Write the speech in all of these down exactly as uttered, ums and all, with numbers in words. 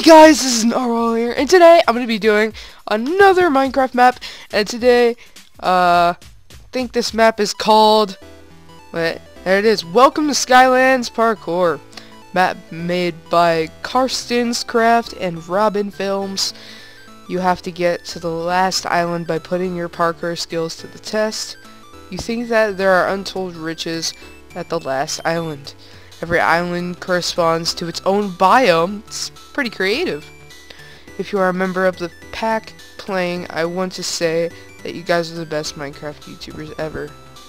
guys, this is Narwhal here, and today I'm going to be doing another Minecraft map, and today, uh, I think this map is called, wait, there it is, Welcome to SkyLands Parkour, map made by Karsten's Craft and Robin Films. You have to get to the last island by putting your parkour skills to the test. You think that there are untold riches at the last island. Every island corresponds to its own biome. It's pretty creative. If you are a member of the pack playing, I want to say that you guys are the best Minecraft YouTubers ever.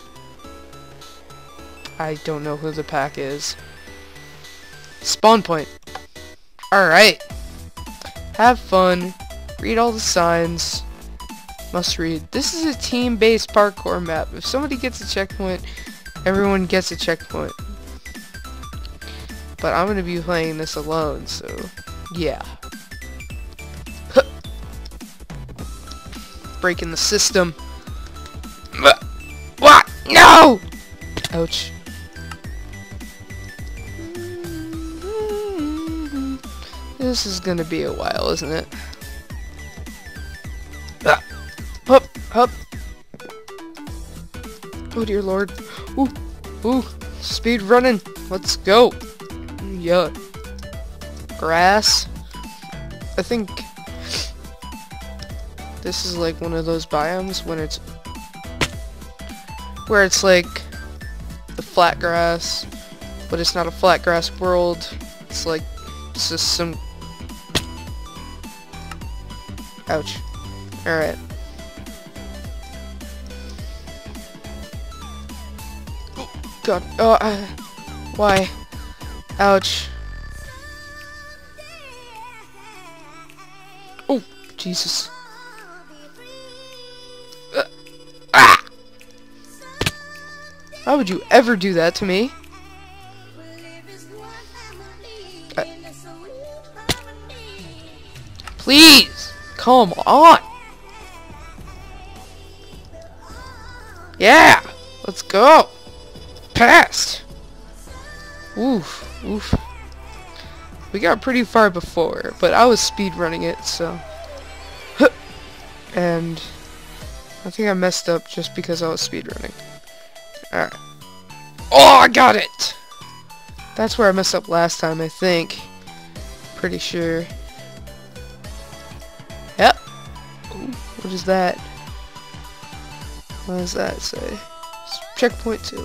I don't know who the pack is. Spawn point. Alright. Have fun. Read all the signs. Must read. This is a team-based parkour map. If somebody gets a checkpoint, everyone gets a checkpoint. But I'm going to be playing this alone, so yeah. Huh. Breaking the system. What? No! Ouch. This is going to be a while, isn't it? Ah. Hup, hup. Oh dear lord. Ooh, ooh. Speed running. Let's go. Yeah. Grass. I think this is like one of those biomes when it's where it's like the flat grass, but it's not a flat grass world. It's like it's just some. Ouch. Alright. Oh god. Oh, uh, why? Ouch. Oh, Jesus. Uh, ah! How would you ever do that to me? Uh, please! Come on! Yeah! Let's go! Passed! Oof. Oof. We got pretty far before, but I was speedrunning it, so. And I think I messed up just because I was speedrunning. Alright. Oh, I got it! That's where I messed up last time, I think. Pretty sure. Yep. Ooh, what is that? What does that say? Checkpoint two.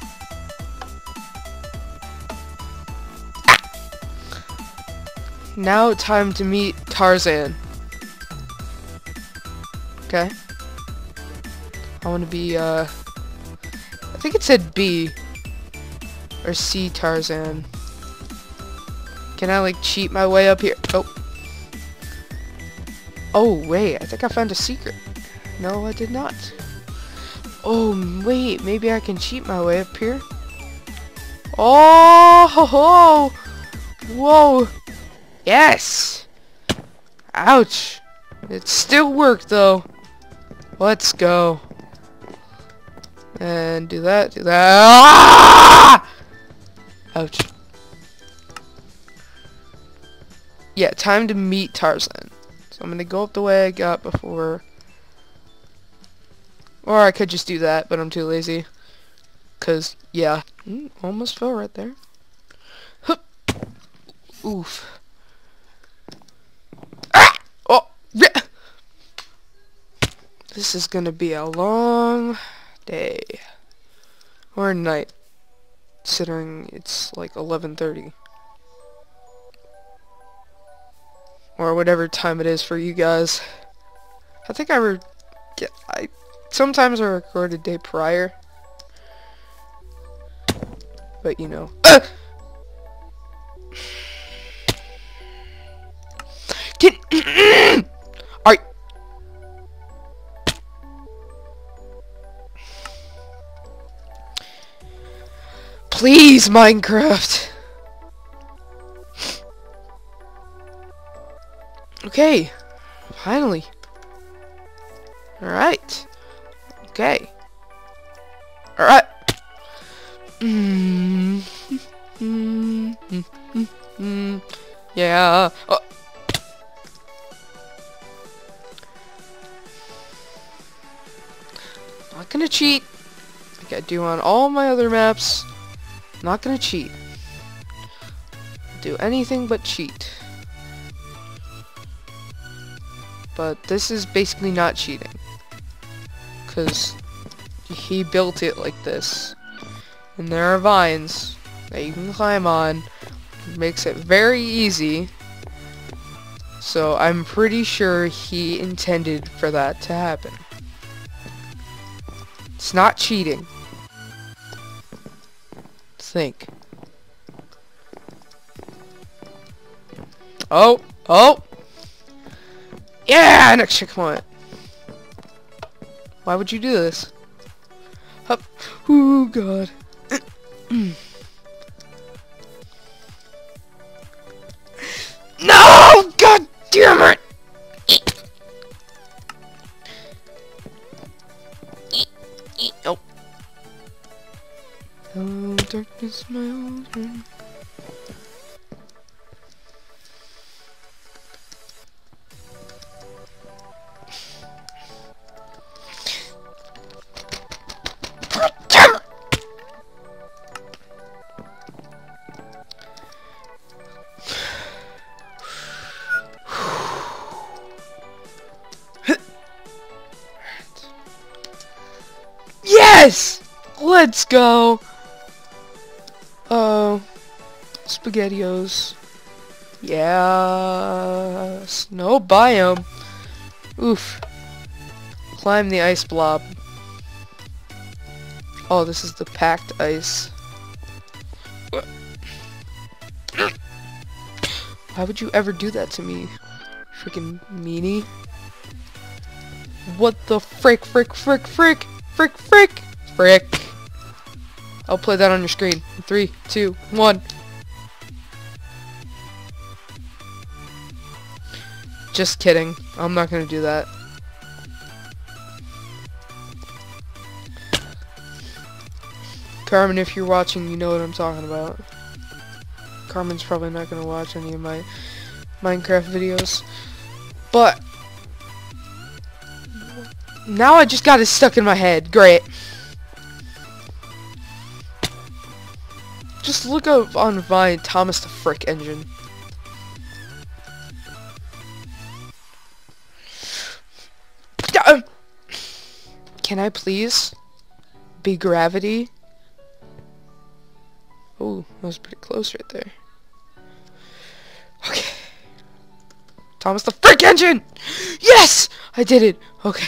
Now time to meet Tarzan. Okay. I want to be, uh... I think it said B. Or C Tarzan. Can I, like, cheat my way up here? Oh. Oh, wait. I think I found a secret. No, I did not. Oh, wait. Maybe I can cheat my way up here. Oh! Ho, ho. Whoa! Yes! Ouch! It still worked though. Let's go. And do that, do that. Ah! Ouch. Yeah, time to meet Tarzan. So I'm gonna go up the way I got before. Or I could just do that, but I'm too lazy. Cause, yeah. Mm, almost fell right there. Hup. Oof. This is gonna be a long day. Or night. Considering it's like eleven thirty. Or whatever time it is for you guys. I think I re yeah, I sometimes I record a day prior. But you know. Uh! Get Are Please, Minecraft. Okay. Finally. Alright. Okay. Alright. Mm. Mm. Mm. Mm. Yeah. Oh. Not gonna cheat. Like I do on all my other maps. Not gonna cheat. Do anything but cheat. But this is basically not cheating. Because he built it like this. And there are vines that you can climb on. It makes it very easy. So I'm pretty sure he intended for that to happen. It's not cheating. Think. Oh! Oh! Yeah! Next checkpoint! Why would you do this? Hup. Oh god. No! God damn it! Oh. Oh, darkness, my old friend. Yes! Let's go! Oh, SpaghettiOs. Yes. No biome. Oof. Climb the ice blob. Oh, this is the packed ice. Why would you ever do that to me? Freaking meanie. What the frick, frick, frick, frick, frick, frick, frick. I'll play that on your screen. Three, two, one. Just kidding. I'm not gonna do that. Carmen, if you're watching, you know what I'm talking about. Carmen's probably not gonna watch any of my Minecraft videos. But now I just got it stuck in my head. Great. Just look up on Vine, Thomas the Frick Engine. Can I please be gravity? Oh, that was pretty close right there. Okay. Thomas the Frick Engine! Yes! I did it! Okay.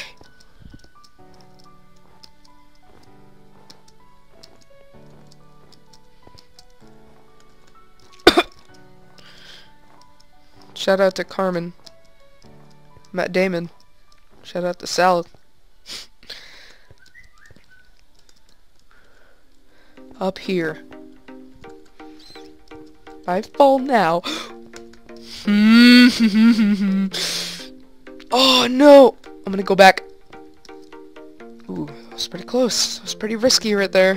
Shout out to Carmen. Matt Damon. Shout out to Salad. Up here. I fall now. Oh no! I'm gonna go back. Ooh, that was pretty close. That was pretty risky right there.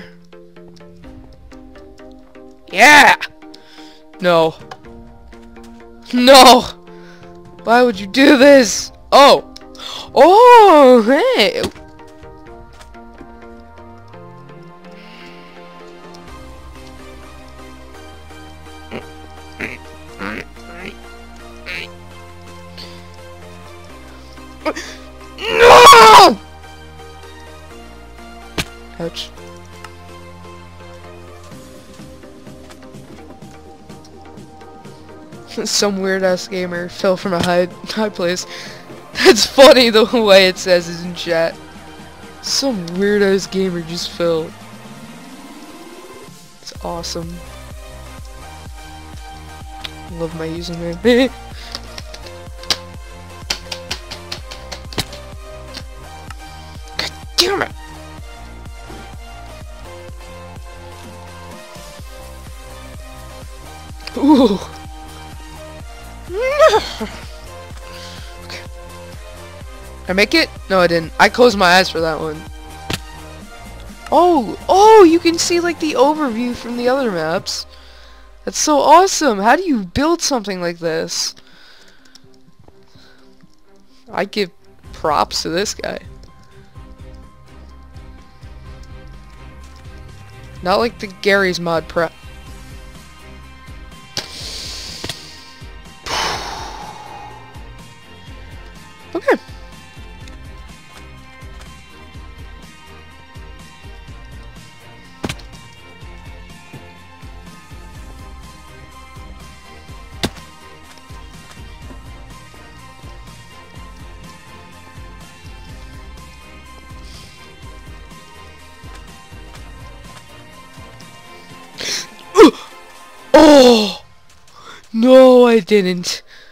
Yeah! No. No! Why would you do this? Oh! Oh, hey! No! Ouch. Some weird ass gamer fell from a high high place. That's funny the way it says it in chat. Some weird ass gamer just fell. It's awesome. Love my username. God damn it! Ooh. Okay. Did I make it? No, I didn't. I closed my eyes for that one. Oh, oh, you can see like the overview from the other maps. That's so awesome. How do you build something like this? I give props to this guy. Not like the Gary's mod prep. Okay. Oh! No, I didn't.